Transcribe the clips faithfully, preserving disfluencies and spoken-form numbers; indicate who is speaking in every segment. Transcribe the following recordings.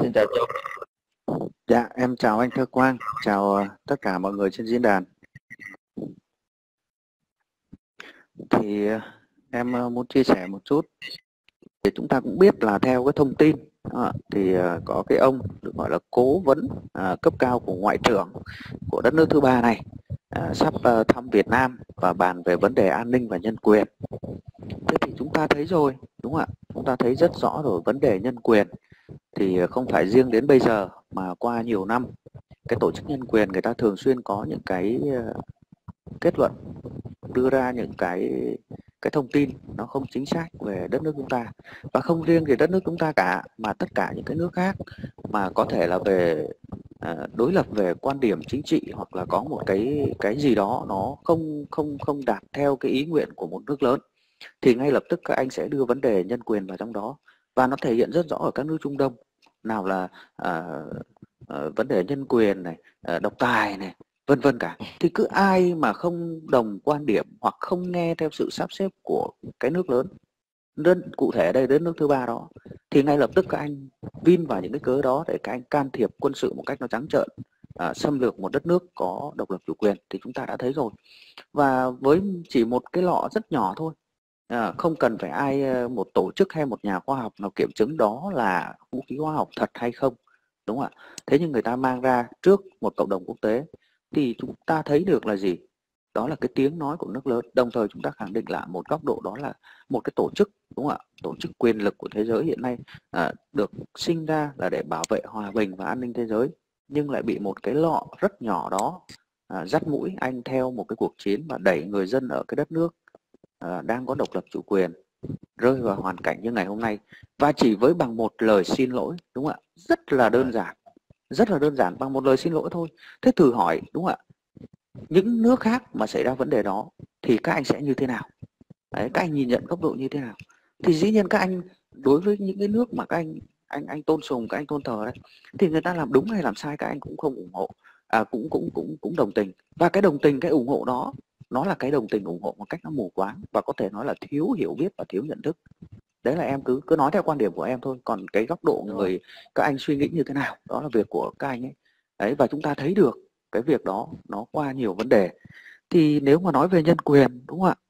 Speaker 1: xin chào Châu.
Speaker 2: Dạ, em chào anh Thơ Quang, chào uh, tất cả mọi người trên diễn đàn. Thì uh, em uh, muốn chia sẻ một chút. Thì chúng ta cũng biết là theo cái thông tin uh, thì uh, có cái ông được gọi là cố vấn uh, cấp cao của ngoại trưởng của đất nước thứ ba này uh, sắp uh, thăm Việt Nam và bàn về vấn đề an ninh và nhân quyền. Thế thì chúng ta thấy rồi, đúng không ạ? Chúng ta thấy rất rõ rồi, vấn đề nhân quyền thì không phải riêng đến bây giờ mà qua nhiều năm cái tổ chức nhân quyền người ta thường xuyên có những cái uh, kết luận, đưa ra những cái cái thông tin nó không chính xác về đất nước chúng ta, và không riêng gì đất nước chúng ta cả mà tất cả những cái nước khác mà có thể là về uh, đối lập về quan điểm chính trị, hoặc là có một cái cái gì đó nó không không không đạt theo cái ý nguyện của một nước lớn, thì ngay lập tức các anh sẽ đưa vấn đề nhân quyền vào trong đó. Và nó thể hiện rất rõ ở các nước Trung Đông, nào là uh, uh, vấn đề nhân quyền này, uh, độc tài này, vân vân cả. Thì cứ ai mà không đồng quan điểm hoặc không nghe theo sự sắp xếp của cái nước lớn, đơn cụ thể ở đây đến nước thứ ba đó, thì ngay lập tức các anh vin vào những cái cớ đó để các anh can thiệp quân sự một cách nó trắng trợn, à, xâm lược một đất nước có độc lập chủ quyền. Thì chúng ta đã thấy rồi. Và với chỉ một cái lọ rất nhỏ thôi, à, không cần phải ai, một tổ chức hay một nhà khoa học nào kiểm chứng đó là vũ khí hóa học thật hay không, đúng không ạ? Thế nhưng người ta mang ra trước một cộng đồng quốc tế thì chúng ta thấy được là gì? Đó là cái tiếng nói của nước lớn. Đồng thời chúng ta khẳng định lại một góc độ, đó là một cái tổ chức, đúng không ạ? Tổ chức quyền lực của thế giới hiện nay à, được sinh ra là để bảo vệ hòa bình và an ninh thế giới, nhưng lại bị một cái lọ rất nhỏ đó à, dắt mũi anh theo một cái cuộc chiến và đẩy người dân ở cái đất nước à, đang có độc lập chủ quyền rơi vào hoàn cảnh như ngày hôm nay. Và chỉ với bằng một lời xin lỗi, đúng không ạ? Rất là đơn giản, rất là đơn giản, bằng một lời xin lỗi thôi. Thế thử hỏi, đúng không ạ, những nước khác mà xảy ra vấn đề đó thì các anh sẽ như thế nào? Đấy, các anh nhìn nhận góc độ như thế nào? Thì dĩ nhiên các anh đối với những cái nước mà các anh anh anh tôn sùng, các anh tôn thờ đấy, thì người ta làm đúng hay làm sai các anh cũng không ủng hộ, à, cũng cũng cũng cũng đồng tình. Và cái đồng tình, cái ủng hộ đó, nó là cái đồng tình ủng hộ một cách nó mù quáng, và có thể nói là thiếu hiểu biết và thiếu nhận thức. Đấy là em cứ cứ nói theo quan điểm của em thôi, còn cái góc độ người các anh suy nghĩ như thế nào đó là việc của các anh ấy. Đấy, và chúng ta thấy được cái việc đó nó qua nhiều vấn đề. Thì nếu mà nói về nhân quyền, đúng không ạ,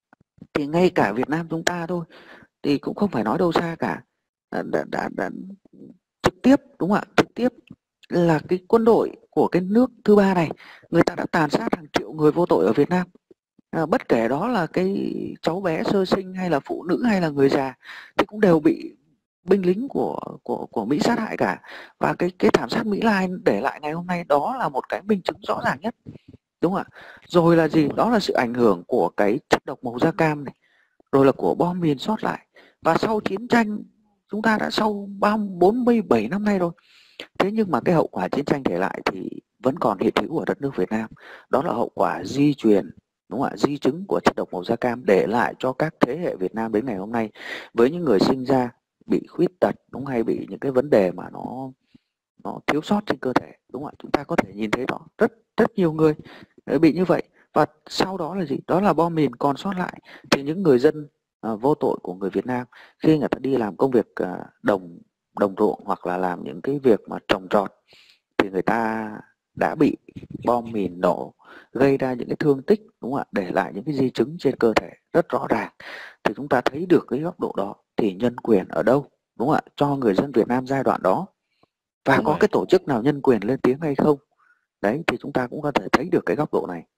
Speaker 2: thì ngay cả Việt Nam chúng ta thôi thì cũng không phải nói đâu xa cả, đã, đã, đã, đã trực tiếp, đúng không ạ, trực tiếp là cái quân đội của cái nước thứ ba này, người ta đã tàn sát hàng triệu người vô tội ở Việt Nam. À, bất kể đó là cái cháu bé sơ sinh hay là phụ nữ hay là người già, thì cũng đều bị binh lính của của của Mỹ sát hại cả. Và cái cái thảm sát Mỹ Lai để lại ngày hôm nay đó là một cái minh chứng rõ ràng nhất, đúng không ạ? Rồi là gì? Đó là sự ảnh hưởng của cái chất độc màu da cam này, rồi là của bom mìn sót lại. Và sau chiến tranh, chúng ta đã sau bốn mươi bảy năm nay rồi, thế nhưng mà cái hậu quả chiến tranh để lại thì vẫn còn hiện hữu ở đất nước Việt Nam. Đó là hậu quả di truyền, đúng không ạ, di chứng của chất độc màu da cam để lại cho các thế hệ Việt Nam đến ngày hôm nay, với những người sinh ra bị khuyết tật, đúng, hay bị những cái vấn đề mà nó nó thiếu sót trên cơ thể, đúng không ạ? Chúng ta có thể nhìn thấy đó, rất rất nhiều người bị như vậy. Và sau đó là gì? Đó là bom mìn còn sót lại. Thì những người dân à, vô tội của người Việt Nam, khi người ta đi làm công việc à, đồng đồng ruộng hoặc là làm những cái việc mà trồng trọt, thì người ta đã bị bom mìn nổ, gây ra những cái thương tích, đúng không ạ, để lại những cái di chứng trên cơ thể rất rõ ràng. Thì chúng ta thấy được cái góc độ đó, thì nhân quyền ở đâu, đúng không ạ, cho người dân Việt Nam giai đoạn đó, và
Speaker 1: Đúng
Speaker 2: có
Speaker 1: rồi.
Speaker 2: cái tổ chức nào nhân quyền lên tiếng hay không? Đấy, thì chúng ta cũng có thể thấy được cái góc độ này.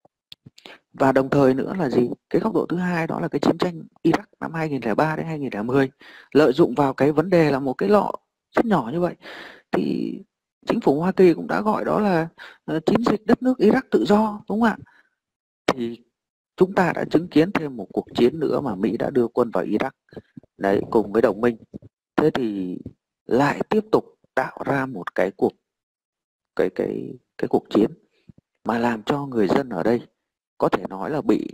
Speaker 2: Và đồng thời nữa là gì? Cái góc độ thứ hai đó là cái chiến tranh Iraq năm hai nghìn không trăm lẻ ba đến hai nghìn không trăm mười, lợi dụng vào cái vấn đề là một cái lọ rất nhỏ như vậy, thì chính phủ Hoa Kỳ cũng đã gọi đó là uh, chiến dịch đất nước Iraq tự do, đúng không ạ? Thì chúng ta đã chứng kiến thêm một cuộc chiến nữa mà Mỹ đã đưa quân vào Iraq, đấy, cùng với đồng minh. Thế thì lại tiếp tục tạo ra một cái cuộc cái cái cái cuộc chiến mà làm cho người dân ở đây có thể nói là bị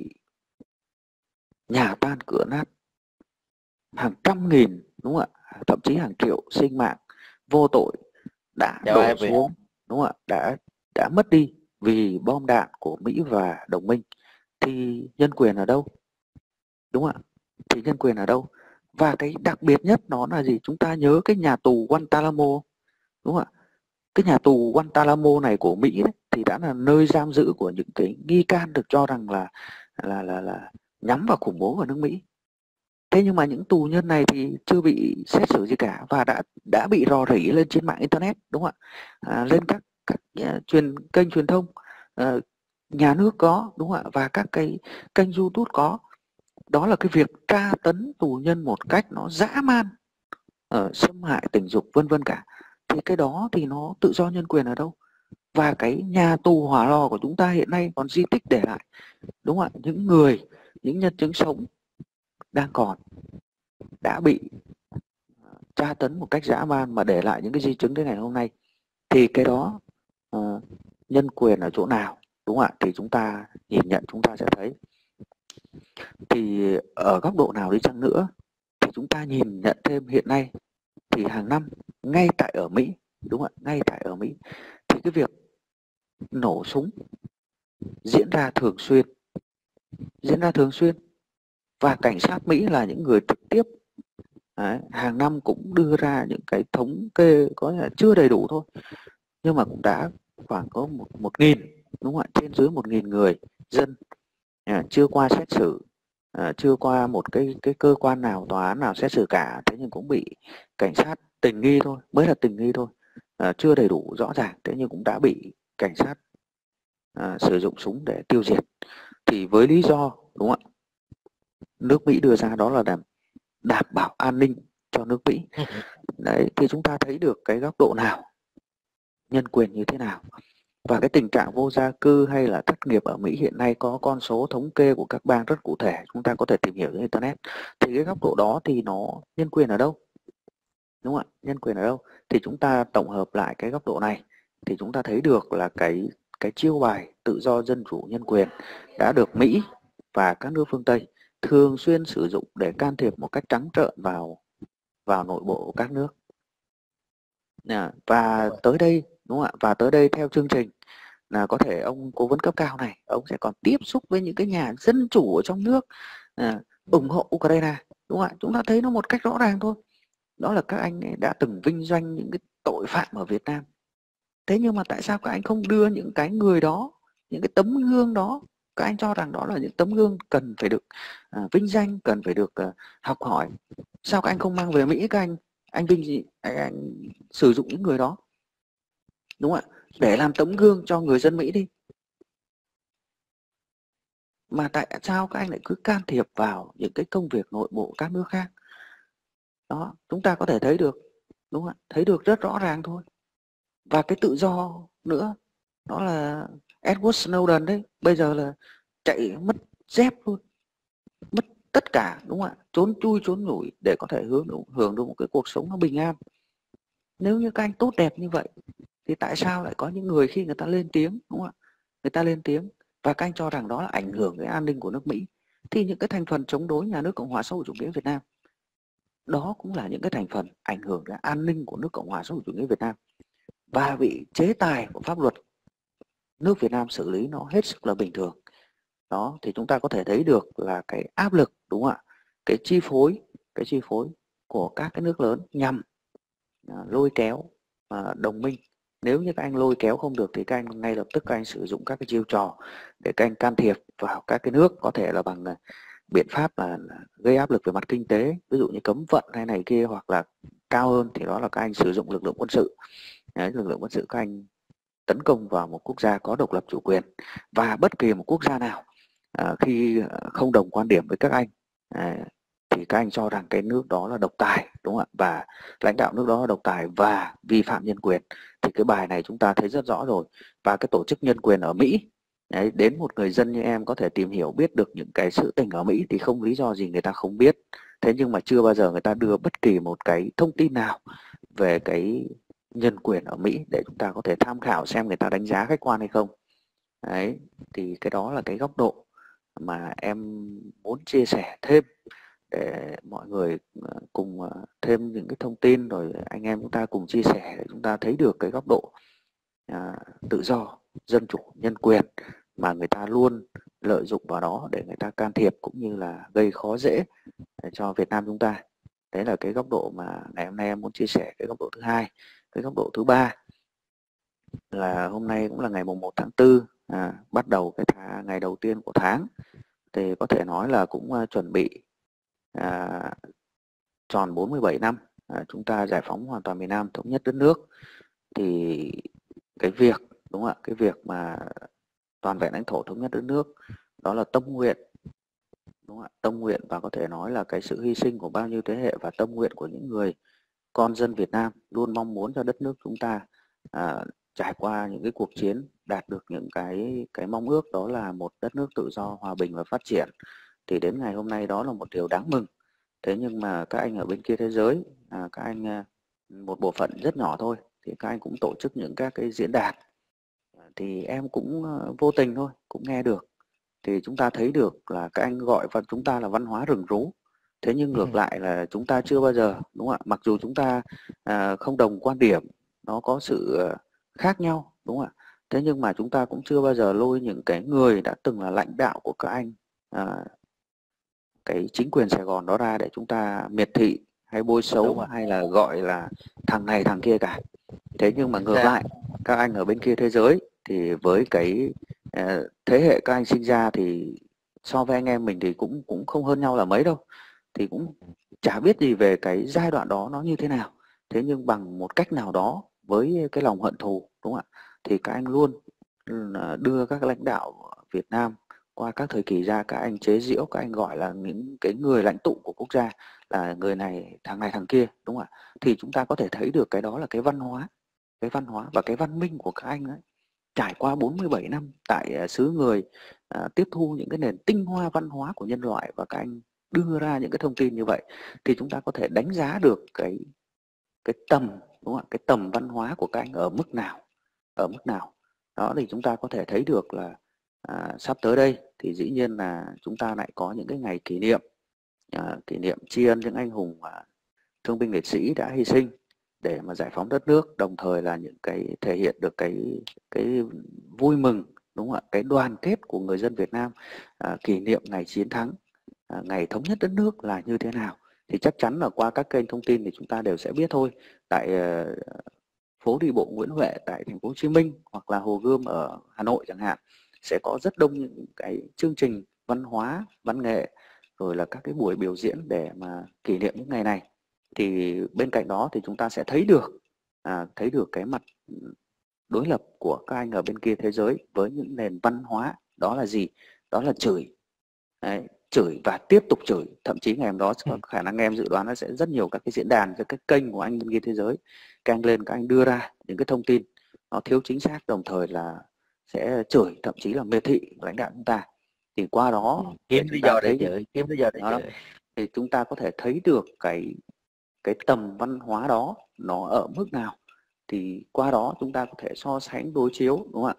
Speaker 2: nhà tan cửa nát, hàng trăm nghìn, đúng không ạ, thậm chí hàng triệu sinh mạng vô tội đã
Speaker 1: Chào
Speaker 2: đổ
Speaker 1: em Việt.
Speaker 2: xuống, đúng không ạ, đã đã mất đi vì bom đạn của Mỹ và đồng minh. Thì nhân quyền ở đâu, đúng không ạ? Thì nhân quyền ở đâu? Và cái đặc biệt nhất nó là gì? Chúng ta nhớ cái nhà tù Guantanamo, đúng không ạ? Cái nhà tù Guantanamo này của Mỹ đấy, thì đã là nơi giam giữ của những cái nghi can được cho rằng là là là là nhắm vào khủng bố vào nước Mỹ. Thế nhưng mà những tù nhân này thì chưa bị xét xử gì cả và đã đã bị rò rỉ lên trên mạng internet, đúng không ạ? À, lên các các uh, truyền kênh truyền thông uh, nhà nước có, đúng không ạ? Và các cái kênh YouTube có. Đó là cái việc tra tấn tù nhân một cách nó dã man, uh, xâm hại tình dục vân vân cả. Thì cái đó thì nó tự do nhân quyền ở đâu? Và cái nhà tù hỏa lò của chúng ta hiện nay còn di tích để lại, đúng không ạ? Những người, những nhân chứng sống đang còn đã bị tra tấn một cách dã man mà để lại những cái di chứng đến ngày hôm nay, thì cái đó uh, nhân quyền ở chỗ nào, đúng không ạ? Thì chúng ta nhìn nhận chúng ta sẽ thấy. Thì ở góc độ nào đi chăng nữa thì chúng ta nhìn nhận thêm hiện nay thì hàng năm ngay tại ở Mỹ, đúng không ạ? Ngay tại ở Mỹ thì cái việc nổ súng diễn ra thường xuyên, diễn ra thường xuyên và cảnh sát Mỹ là những người trực tiếp. Đấy, hàng năm cũng đưa ra những cái thống kê có là chưa đầy đủ thôi, nhưng mà cũng đã khoảng có một một nghìn, đúng không ạ? Trên dưới một nghìn người dân à, chưa qua xét xử, à, chưa qua một cái cái cơ quan nào, tòa án nào xét xử cả, thế nhưng cũng bị cảnh sát tình nghi thôi, mới là tình nghi thôi, à, chưa đầy đủ rõ ràng, thế nhưng cũng đã bị cảnh sát à, sử dụng súng để tiêu diệt. Thì với lý do, đúng không ạ, nước Mỹ đưa ra đó là đảm đảm bảo an ninh cho nước Mỹ. Đấy, thì chúng ta thấy được cái góc độ nào, nhân quyền như thế nào. Và cái tình trạng vô gia cư hay là thất nghiệp ở Mỹ hiện nay có con số thống kê của các bang rất cụ thể, chúng ta có thể tìm hiểu trên internet. Thì cái góc độ đó thì nó nhân quyền ở đâu, đúng không ạ? Nhân quyền ở đâu? Thì chúng ta tổng hợp lại cái góc độ này thì chúng ta thấy được là cái cái chiêu bài tự do, dân chủ, nhân quyền đã được Mỹ và các nước phương Tây thường xuyên sử dụng để can thiệp một cách trắng trợn vào vào nội bộ của các nước. Và tới đây, đúng không ạ? Và tới đây theo chương trình là có thể ông cố vấn cấp cao này, ông sẽ còn tiếp xúc với những cái nhà dân chủ ở trong nước à, ủng hộ Ukraine, đúng không ạ? Chúng ta thấy nó một cách rõ ràng thôi. Đó là các anh ấy đã từng vinh doanh những cái tội phạm ở Việt Nam. Thế nhưng mà tại sao các anh không đưa những cái người đó, những cái tấm gương đó, các anh cho rằng đó là những tấm gương cần phải được à, vinh danh, cần phải được à, học hỏi. Sao các anh không mang về Mỹ, các anh anh vinh gì anh, anh sử dụng những người đó, đúng không ạ, để làm tấm gương cho người dân Mỹ đi. Mà tại sao các anh lại cứ can thiệp vào những cái công việc nội bộ các nước khác? Đó, chúng ta có thể thấy được, đúng không ạ? Thấy được rất rõ ràng thôi. Và cái tự do nữa, đó là Edward Snowden đấy, bây giờ là chạy mất dép luôn, mất tất cả, đúng không ạ? Trốn chui trốn nhủi để có thể hướng hưởng được một cái cuộc sống nó bình an. Nếu như các anh tốt đẹp như vậy thì tại sao lại có những người khi người ta lên tiếng, đúng không ạ? Người ta lên tiếng và các anh cho rằng đó là ảnh hưởng đến an ninh của nước Mỹ, thì những cái thành phần chống đối nhà nước Cộng hòa xã hội chủ nghĩa Việt Nam đó cũng là những cái thành phần ảnh hưởng đến an ninh của nước Cộng hòa xã hội chủ nghĩa Việt Nam và bị chế tài của pháp luật nước Việt Nam xử lý nó hết sức là bình thường. Đó, thì chúng ta có thể thấy được là cái áp lực, đúng không ạ? Cái chi phối, cái chi phối của các cái nước lớn nhằm à, lôi kéo à, đồng minh. Nếu như các anh lôi kéo không được thì các anh ngay lập tức các anh sử dụng các cái chiêu trò để các anh can thiệp vào các cái nước, có thể là bằng à, biện pháp là, là gây áp lực về mặt kinh tế, ví dụ như cấm vận hay này kia, hoặc là cao hơn thì đó là các anh sử dụng lực lượng quân sự. Đấy, lực lượng quân sự các anh tấn công vào một quốc gia có độc lập chủ quyền, và bất kỳ một quốc gia nào à, khi không đồng quan điểm với các anh à, thì các anh cho rằng cái nước đó là độc tài, đúng không ạ? Và lãnh đạo nước đó là độc tài và vi phạm nhân quyền. Thì cái bài này chúng ta thấy rất rõ rồi. Và cái tổ chức nhân quyền ở Mỹ, đấy, đến một người dân như em có thể tìm hiểu biết được những cái sự tình ở Mỹ thì không lý do gì người ta không biết. Thế nhưng mà chưa bao giờ người ta đưa bất kỳ một cái thông tin nào về cái nhân quyền ở Mỹ để chúng ta có thể tham khảo xem người ta đánh giá khách quan hay không. Đấy, thì cái đó là cái góc độ mà em muốn chia sẻ thêm để mọi người cùng thêm những cái thông tin, rồi anh em chúng ta cùng chia sẻ để chúng ta thấy được cái góc độ à, tự do, dân chủ, nhân quyền mà người ta luôn lợi dụng vào đó để người ta can thiệp cũng như là gây khó dễ để cho Việt Nam chúng ta. Đấy là cái góc độ mà ngày hôm nay em muốn chia sẻ, cái góc độ thứ hai. Cái góc độ thứ ba là hôm nay cũng là ngày mùng một tháng tư, à, bắt đầu cái tháng, ngày đầu tiên của tháng, thì có thể nói là cũng uh, chuẩn bị à, tròn bốn mươi bảy năm à, chúng ta giải phóng hoàn toàn miền Nam, thống nhất đất nước. Thì cái việc đúng không ạ, cái việc mà toàn vẹn lãnh thổ, thống nhất đất nước, đó là tâm nguyện, đúng không ạ, tâm nguyện và có thể nói là cái sự hy sinh của bao nhiêu thế hệ và tâm nguyện của những người con dân Việt Nam luôn mong muốn cho đất nước chúng ta à, trải qua những cái cuộc chiến đạt được những cái cái mong ước, đó là một đất nước tự do, hòa bình và phát triển. Thì đến ngày hôm nay đó là một điều đáng mừng. Thế nhưng mà các anh ở bên kia thế giới, à, các anh à, một bộ phận rất nhỏ thôi, thì các anh cũng tổ chức những các cái diễn đàn, thì em cũng uh, vô tình thôi cũng nghe được. Thì chúng ta thấy được là các anh gọi và chúng ta là văn hóa rừng rú. Thế nhưng ngược lại là chúng ta chưa bao giờ, đúng không ạ, mặc dù chúng ta à, không đồng quan điểm, nó có sự khác nhau, đúng không ạ, thế nhưng mà chúng ta cũng chưa bao giờ lôi những cái người đã từng là lãnh đạo của các anh, à, cái chính quyền Sài Gòn đó ra để chúng ta miệt thị hay bôi xấu hay là gọi là thằng này thằng kia cả. Thế nhưng mà ngược lại, các anh ở bên kia thế giới thì với cái uh, thế hệ các anh sinh ra thì so với anh em mình thì cũng cũng không hơn nhau là mấy đâu, thì cũng chả biết gì về cái giai đoạn đó nó như thế nào. Thế nhưng bằng một cách nào đó với cái lòng hận thù, đúng không ạ, thì các anh luôn đưa các lãnh đạo Việt Nam qua các thời kỳ ra, các anh chế giễu, các anh gọi là những cái người lãnh tụ của quốc gia là người này thằng này thằng kia, đúng không ạ. Thì chúng ta có thể thấy được cái đó là cái văn hóa, cái văn hóa và cái văn minh của các anh ấy, trải qua bốn mươi bảy năm tại uh, xứ người, uh, tiếp thu những cái nền tinh hoa văn hóa của nhân loại, và các anh đưa ra những cái thông tin như vậy, thì chúng ta có thể đánh giá được cái cái tầm, đúng không ạ, cái tầm văn hóa của các anh ở mức nào, ở mức nào đó. Thì chúng ta có thể thấy được là à, sắp tới đây thì dĩ nhiên là chúng ta lại có những cái ngày kỷ niệm, à, kỷ niệm tri ân những anh hùng à, thương binh liệt sĩ đã hy sinh để mà giải phóng đất nước, đồng thời là những cái thể hiện được cái cái vui mừng, đúng không ạ, cái đoàn kết của người dân Việt Nam, à, kỷ niệm ngày chiến thắng, à, ngày thống nhất đất nước là như thế nào. Thì chắc chắn là qua các kênh thông tin thì chúng ta đều sẽ biết thôi. Tại uh, phố đi bộ Nguyễn Huệ tại thành phố Hồ Chí Minh hoặc là Hồ Gươm ở Hà Nội chẳng hạn, sẽ có rất đông những cái chương trình văn hóa, văn nghệ, rồi là các cái buổi biểu diễn để mà kỷ niệm những ngày này. Thì bên cạnh đó thì chúng ta sẽ thấy được à, thấy được cái mặt đối lập của các anh ở bên kia thế giới với những nền văn hóa, đó là gì? Đó là chửi. Đấy, chửi và tiếp tục chửi. Thậm chí ngày hôm đó có khả năng em dự đoán nó sẽ rất nhiều các cái diễn đàn, các cái kênh của anh bên kia thế giới, các anh lên, các anh đưa ra những cái thông tin nó thiếu chính xác, đồng thời là sẽ chửi, thậm chí là miệt thị lãnh đạo chúng ta. Thì qua đó
Speaker 1: kiếm lý do để chửi, kiếm lý do để
Speaker 2: chửi, thì chúng ta có thể thấy được cái cái tầm văn hóa đó nó ở mức nào. Thì qua đó chúng ta có thể so sánh đối chiếu, đúng không ạ,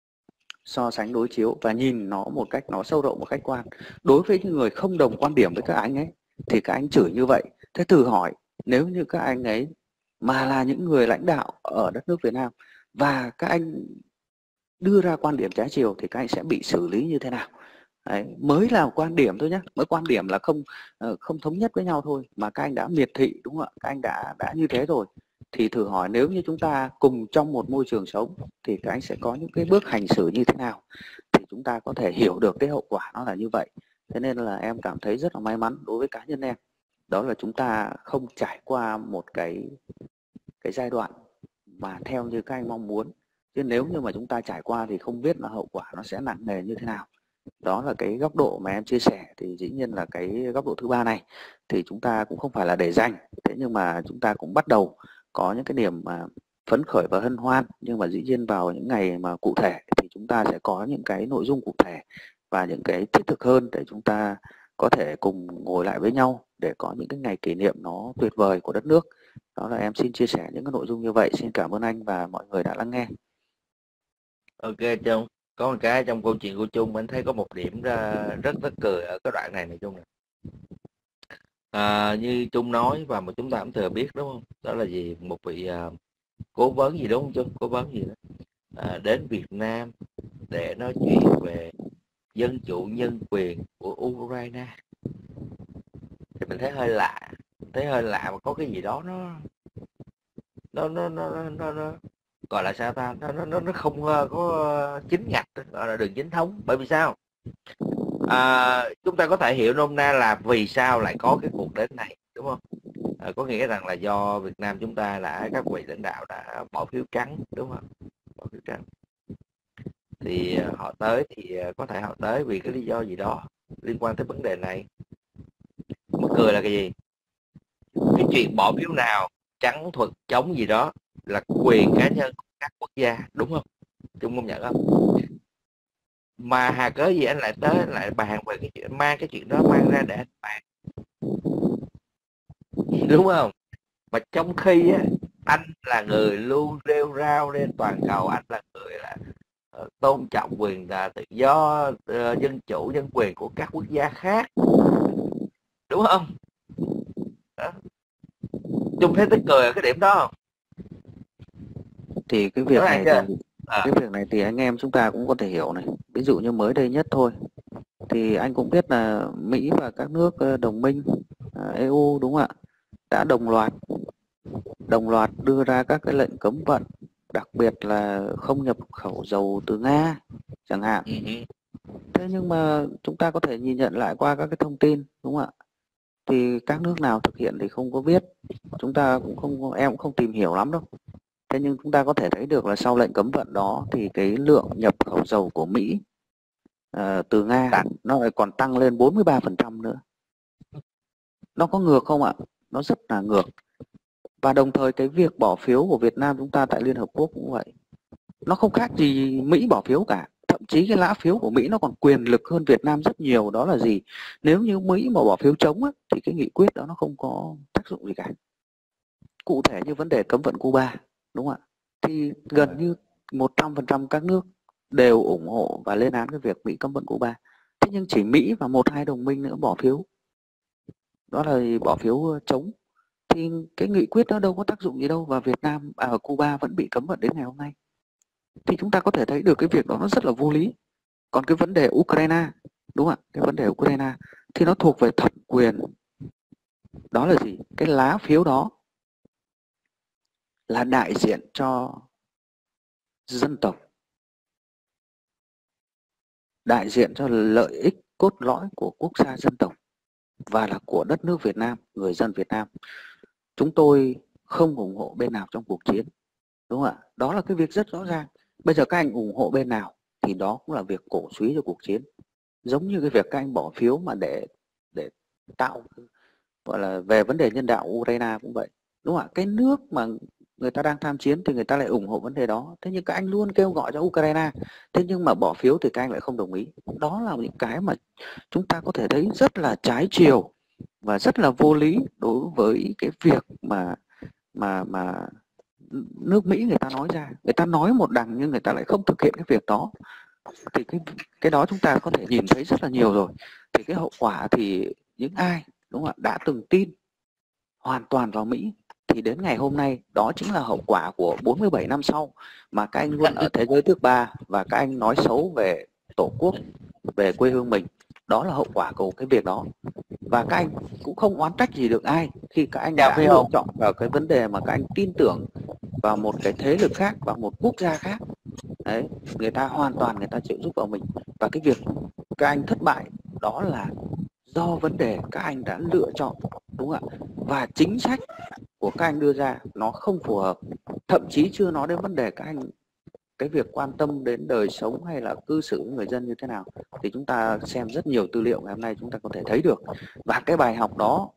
Speaker 2: so sánh đối chiếu và nhìn nó một cách nó sâu rộng, một khách quan. Đối với những người không đồng quan điểm với các anh ấy thì các anh chửi như vậy. Thế thử hỏi nếu như các anh ấy mà là những người lãnh đạo ở đất nước Việt Nam và các anh đưa ra quan điểm trái chiều thì các anh sẽ bị xử lý như thế nào? Đấy, mới là quan điểm thôi nhé, mới quan điểm là không không thống nhất với nhau thôi mà các anh đã miệt thị, đúng không ạ, các anh đã đã như thế rồi. Thì thử hỏi nếu như chúng ta cùng trong một môi trường sống thì các anh sẽ có những cái bước hành xử như thế nào, thì chúng ta có thể hiểu được cái hậu quả nó là như vậy. Thế nên là em cảm thấy rất là may mắn đối với cá nhân em, đó là chúng ta không trải qua một cái cái giai đoạn mà theo như các anh mong muốn, chứ nếu như mà chúng ta trải qua thì không biết là hậu quả nó sẽ nặng nề như thế nào. Đó là cái góc độ mà em chia sẻ. Thì dĩ nhiên là cái góc độ thứ ba này thì chúng ta cũng không phải là để dành, thế nhưng mà chúng ta cũng bắt đầu có những cái điểm mà phấn khởi và hân hoan. Nhưng mà dĩ nhiên vào những ngày mà cụ thể thì chúng ta sẽ có những cái nội dung cụ thể và những cái thiết thực hơn để chúng ta có thể cùng ngồi lại với nhau để có những cái ngày kỷ niệm nó tuyệt vời của đất nước. Đó là em xin chia sẻ những cái nội dung như vậy. Xin cảm ơn anh và mọi người đã lắng nghe.
Speaker 1: Ok Trung, có một cái trong câu chuyện của Trung anh thấy có một điểm ra rất rất cười ở cái đoạn này này Trung này. À, như Trung nói và mà chúng ta cũng thừa biết đúng không? Đó là gì? Một vị uh, cố vấn gì đúng không Trung? Cố vấn gì đó à, đến Việt Nam để nói chuyện về dân chủ nhân quyền của Ukraine. Thì mình thấy hơi lạ, mình thấy hơi lạ mà có cái gì đó nó nó nó nó nó, nó, nó gọi là sao ta, nó nó nó nó không ờ, có ờ, chính ngạch, gọi là đường chính thống. Bởi vì sao? À, chúng ta có thể hiểu nôm na là vì sao lại có cái cuộc đến này, đúng không? À, có nghĩa rằng là do Việt Nam chúng ta đã, các vị lãnh đạo đã bỏ phiếu trắng, đúng không? Bỏ phiếu trắng thì ờ, họ tới thì ờ, có thể họ tới vì cái lý do gì đó liên quan tới vấn đề này. Mắc cười là cái gì? Cái chuyện bỏ phiếu nào, trắng thuật chống gì đó là quyền cá nhân của các quốc gia, đúng không? Chung công nhận không? Mà hà cớ gì anh lại tới anh lại bàn về cái chuyện, mang cái chuyện đó mang ra để anh bàn, đúng không? Mà trong khi á, anh là người luôn rêu rao lên toàn cầu, anh là người là uh, tôn trọng quyền là tự do, uh, dân chủ, nhân quyền của các quốc gia khác, đúng không? Đó. Chung thấy tức cười ở cái điểm đó không?
Speaker 2: Thì cái việc này thì
Speaker 1: à.
Speaker 2: cái việc này thì anh em chúng ta cũng có thể hiểu này. Ví dụ như mới đây nhất thôi, thì anh cũng biết là Mỹ và các nước đồng minh e u, đúng không ạ, đã đồng loạt đồng loạt đưa ra các cái lệnh cấm vận, đặc biệt là không nhập khẩu dầu từ Nga chẳng hạn.
Speaker 1: Uh-huh.
Speaker 2: Thế nhưng mà chúng ta có thể nhìn nhận lại qua các cái thông tin, đúng không ạ, thì các nước nào thực hiện thì không có biết, chúng ta cũng không, em cũng không tìm hiểu lắm đâu. Thế nhưng chúng ta có thể thấy được là sau lệnh cấm vận đó thì cái lượng nhập khẩu dầu của Mỹ uh, từ Nga nó lại còn tăng lên bốn mươi ba phần trăm nữa. Nó có ngược không ạ? Nó rất là ngược. Và đồng thời cái việc bỏ phiếu của Việt Nam chúng ta tại Liên Hợp Quốc cũng vậy. Nó không khác gì Mỹ bỏ phiếu cả. Thậm chí cái lá phiếu của Mỹ nó còn quyền lực hơn Việt Nam rất nhiều. Đó là gì? Nếu như Mỹ mà bỏ phiếu chống á, thì cái nghị quyết đó nó không có tác dụng gì cả. Cụ thể như vấn đề cấm vận Cuba, đúng không ạ? Thì gần như một trăm phần trăm các nước đều ủng hộ và lên án cái việc Mỹ cấm vận Cuba. Thế nhưng chỉ Mỹ và một hai đồng minh nữa bỏ phiếu. Đó là bỏ phiếu chống. Thì cái nghị quyết đó đâu có tác dụng gì đâu, và Việt Nam à, ở Cuba vẫn bị cấm vận đến ngày hôm nay. Thì chúng ta có thể thấy được cái việc đó nó rất là vô lý. Còn cái vấn đề Ukraine, đúng không ạ? Cái vấn đề Ukraine thì nó thuộc về thẩm quyền. Đó là gì? Cái lá phiếu đó là đại diện cho dân tộc, đại diện cho lợi ích cốt lõi của quốc gia dân tộc và là của đất nước Việt Nam, người dân Việt Nam. Chúng tôi không ủng hộ bên nào trong cuộc chiến, đúng không ạ? Đó là cái việc rất rõ ràng. Bây giờ các anh ủng hộ bên nào thì đó cũng là việc cổ suý cho cuộc chiến. Giống như cái việc các anh bỏ phiếu mà để để tạo, gọi là về vấn đề nhân đạo Ukraine cũng vậy, đúng không ạ? Cái nước mà người ta đang tham chiến thì người ta lại ủng hộ vấn đề đó. Thế nhưng các anh luôn kêu gọi cho Ukraine, thế nhưng mà bỏ phiếu thì các anh lại không đồng ý. Đó là những cái mà chúng ta có thể thấy rất là trái chiều và rất là vô lý đối với cái việc mà mà mà nước Mỹ người ta nói ra. Người ta nói một đằng nhưng người ta lại không thực hiện cái việc đó. Thì cái cái đó chúng ta có thể nhìn thấy rất là nhiều rồi. Thì cái hậu quả thì những ai, đúng không ạ, đã từng tin hoàn toàn vào Mỹ thì đến ngày hôm nay đó chính là hậu quả của bốn mươi bảy năm sau mà các anh luôn ở thế giới thứ ba và các anh nói xấu về tổ quốc, về quê hương mình. Đó là hậu quả của cái việc đó. Và các anh cũng không oán trách gì được ai khi các anh đã lựa chọn vào cái vấn đề mà các anh tin tưởng vào một cái thế lực khác, vào một quốc gia khác. Đấy, người ta hoàn toàn người ta chịu giúp vào mình. Và cái việc các anh thất bại đó là do vấn đề các anh đã lựa chọn, đúng không ạ? Và chính sách của các anh đưa ra nó không phù hợp. Thậm chí chưa nói đến vấn đề các anh, cái việc quan tâm đến đời sống hay là cư xử của người dân như thế nào, thì chúng ta xem rất nhiều tư liệu ngày hôm nay chúng ta có thể thấy được. Và cái bài học đó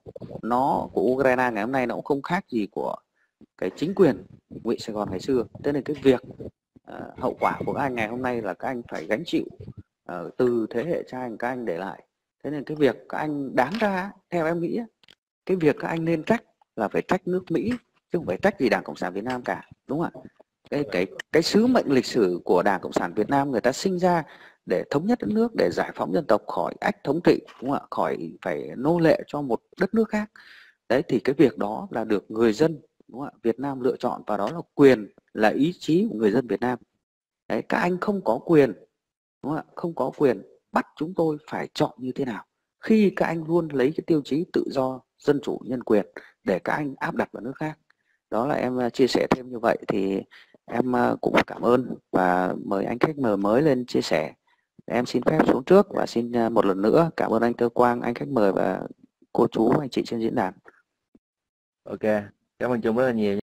Speaker 2: nó của Ukraine ngày hôm nay nó cũng không khác gì của cái chính quyền Ngụy Sài Gòn ngày xưa. Thế nên cái việc uh, hậu quả của các anh ngày hôm nay là các anh phải gánh chịu uh, từ thế hệ cha anh các anh để lại. Thế nên cái việc các anh đáng ra, theo em nghĩ, cái việc các anh nên trách là phải trách nước Mỹ chứ không phải trách gì Đảng Cộng sản Việt Nam cả, đúng không ạ? Cái, cái, cái sứ mệnh lịch sử của Đảng Cộng sản Việt Nam, người ta sinh ra để thống nhất đất nước, để giải phóng dân tộc khỏi ách thống trị, đúng không ạ? Khỏi phải nô lệ cho một đất nước khác. Đấy, thì cái việc đó là được người dân, đúng không ạ, Việt Nam lựa chọn, và đó là quyền, là ý chí của người dân Việt Nam. Đấy, các anh không có quyền, đúng không ạ? Không có quyền bắt chúng tôi phải chọn như thế nào, khi các anh luôn lấy cái tiêu chí tự do, dân chủ, nhân quyền để các anh áp đặt vào nước khác. Đó là em chia sẻ thêm như vậy, thì em cũng cảm ơn và mời anh khách mời mới lên chia sẻ. Em xin phép xuống trước và xin một lần nữa cảm ơn anh Tơ Quang, anh khách mời và cô chú anh chị trên diễn đàn.
Speaker 1: Ok, cảm ơn Trung rất là nhiều.